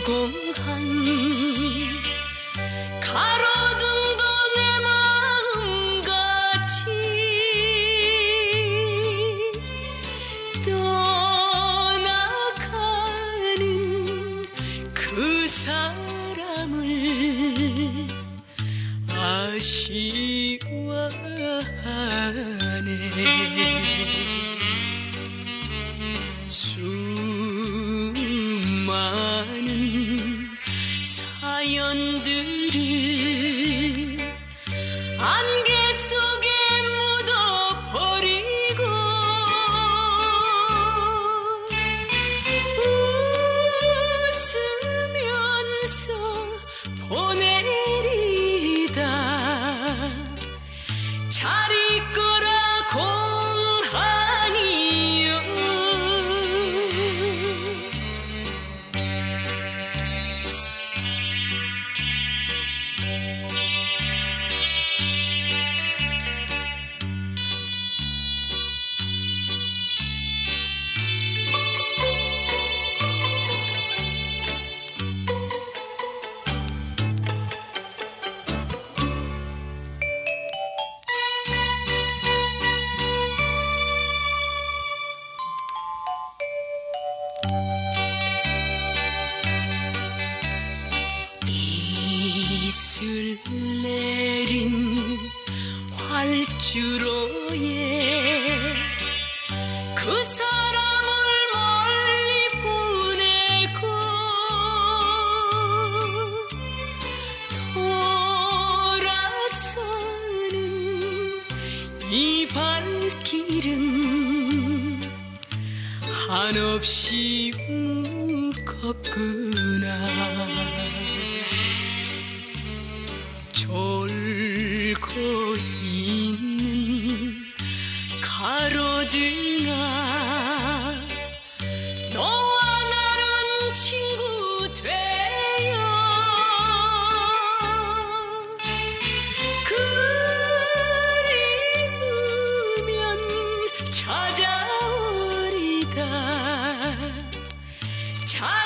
무공한 가로등도 내 마음같이 떠나가는 그 사람을 아쉬워하네. 수많은 사연들을 안개 속에 묻어버리고 웃으면서 보내리다 잘 있거라 공하니요. 이슬 내린 활주로에 그 사람을 멀리 보내고 돌아서는 이 발길은 한없이 무겁구나. 졸고 있는 가로등아, 너와 나는 친구 되어 그리우면 찾아오리다.